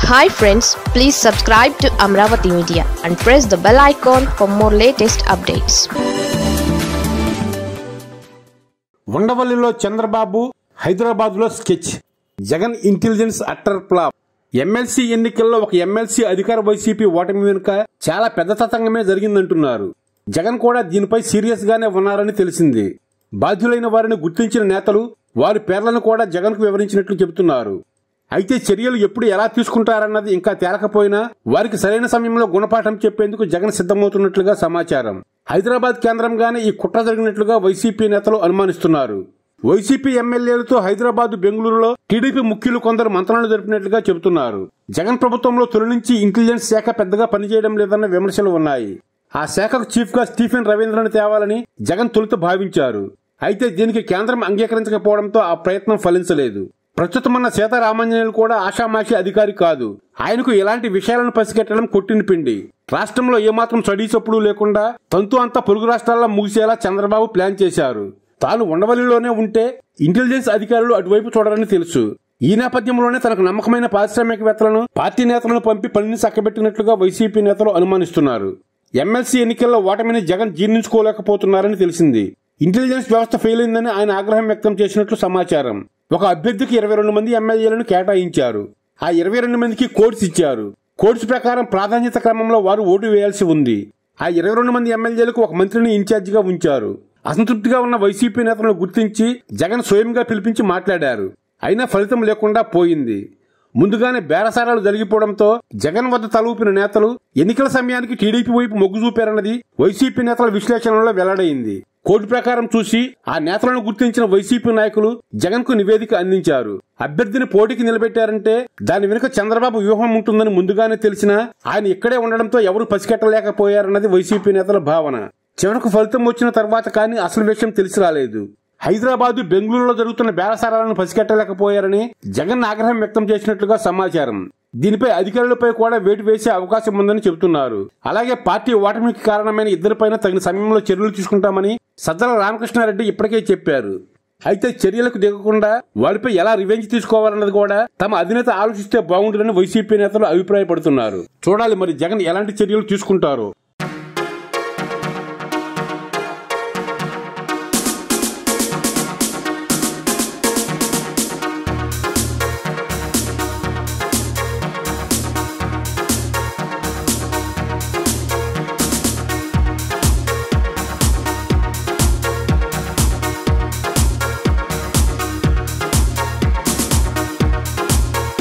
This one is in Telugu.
Hi friends, please subscribe to Amaravathi Media and press the bell icon for more latest updates. ఉండవల్లిలో చంద్రబాబు, హైదరాబాద్లో sketch. Jagan intelligence utter flop. MLC ఎన్నికల్లో ఒక MLC అధికార వైసీపీ ఓటమి వెనుక చాలా పెద్ద తతంగమే జరిగిందంటున్నారు. జగన్ కూడా దీనిపై సీరియస్ గానే ఉన్నారని తెలిసింది. బాధ్యులైన వారిని గుర్తించిన నేతలు వారి పేర్లను కూడా జగన్ కు వివరించినట్లు చెబుతున్నారు. అయితే చర్యలు ఎప్పుడు ఎలా తీసుకుంటారన్నది ఇంకా తేలకపోయినా వారికి సరైన సమయంలో గుణపాఠం చెప్పేందుకు జగన్ సిద్ధమవుతున్నట్లుగా సమాచారం. హైదరాబాద్ కేంద్రంగానే ఈ కుట్ర జరిగినట్లుగా వైసీపీ నేతలు అనుమానిస్తున్నారు. వైసీపీ ఎమ్మెల్యేలతో హైదరాబాద్, బెంగళూరులో టీడీపీ ముఖ్యులు కొందరు మంత్రాలు జరిపినట్లుగా చెబుతున్నారు. జగన్ ప్రభుత్వంలో తొలి నుంచి ఇంటెలిజెన్స్ శాఖ పెద్దగా పనిచేయడం లేదన్న విమర్శలు ఉన్నాయి. ఆ శాఖకు చీఫ్ గా స్టీఫెన్ రవీంద్రను తేవాలని జగన్ తొలుత భావించారు. అయితే దీనికి కేంద్రం అంగీకరించకపోవడంతో ఆ ప్రయత్నం ఫలించలేదు. ప్రస్తుతమన్న సీతారామాంజనేయులు కూడా ఆషామాషి అధికారి కాదు. ఆయనకు ఇలాంటి విషయాలను పసిగట్టడం కొట్టిన పిండి. రాష్ట్రంలో ఏమాత్రం చడీచప్పుడు లేకుండా తంతు అంతా పొరుగు రాష్ట్రాల్లో ముగిసేలా చంద్రబాబు ప్లాన్ చేశారు. తాను ఉండవల్లిలోనే ఉంటే ఇంటెలిజెన్స్ అధికారులు అటువైపు చూడరని తెలుసు. ఈ నేపథ్యంలోనే తనకు నమ్మకమైన పారిశ్రామికవేత్తలను, పార్టీ నేతలను పంపి పనిని చక్కబెట్టినట్లుగా వైసీపీ నేతలు అనుమానిస్తున్నారు. MLC ఎన్నికల్లో ఓటమిని జగన్ జీర్ణించుకోలేకపోతున్నారని తెలిసింది. ఇంటెలిజెన్స్ వ్యవస్థ ఫెయిల్ అయిందని ఆయన ఆగ్రహం వ్యక్తం చేసినట్లు సమాచారం. ఒక అభ్యర్థికి 22 మంది ఎమ్మెల్యేలను కేటాయించారు. ఆ 22 మందికి కోడ్స్ ఇచ్చారు. కోడ్స్ ప్రకారం ప్రాధాన్యత క్రమంలో వారు ఓటు వేయాల్సి ఉంది. ఆ 22 మంది ఎమ్మెల్యేలకు ఒక మంత్రిని ఇన్ఛార్జిగా ఉంచారు. అసంతృప్తిగా ఉన్న వైసీపీ నేతలను గుర్తించి జగన్ స్వయంగా పిలిపించి మాట్లాడారు. అయినా ఫలితం లేకుండా పోయింది. ముందుగానే బేరసారాలు జరిగిపోవడంతో జగన్ వద్ద తలూపిన నేతలు ఎన్నికల సమయానికి టీడీపీ వైపు మొగ్గు చూపారన్నది వైసీపీ నేతల విశ్లేషణలో వెల్లడైంది. కోడ్ ప్రకారం చూసి ఆ నేతలను గుర్తించిన వైసీపీ నాయకులు జగన్ కు నివేదిక అందించారు. అభ్యర్థిని పోటీకి నిలబెట్టారంటే దాని వెనుక చంద్రబాబు వ్యూహం ఉంటుందని ముందుగానే తెలిసినా ఆయన ఇక్కడే ఉండడంతో ఎవరు పసిగట్టలేకపోయారన్నది వైసీపీ నేతల భావన. చివరకు ఫలితం వచ్చిన తర్వాత కానీ అసలు విషయం తెలిసి రాలేదు. హైదరాబాద్, బెంగళూరులో జరుగుతున్న బేరసారాలను పసిగట్టలేకపోయారని జగన్ ఆగ్రహం వ్యక్తం చేసినట్లుగా సమాచారం. దీనిపై అధికారులపై కూడా వేటు వేసే అవకాశం ఉందని చెబుతున్నారు. అలాగే పార్టీ ఓటమికి కారణమైన ఇద్దరిపైన తగిన సమయంలో చర్యలు తీసుకుంటామని సజ్జల రామకృష్ణారెడ్డి ఇప్పటికే చెప్పారు. అయితే చర్యలకు దిగకుండా వారిపై ఎలా రివెంజ్ తీసుకోవాలన్నది కూడా తమ అధినేత ఆలోచిస్తే బాగుంటుందని వైసీపీ నేతలు అభిప్రాయపడుతున్నారు. చూడాలి మరి జగన్ ఎలాంటి చర్యలు తీసుకుంటారో.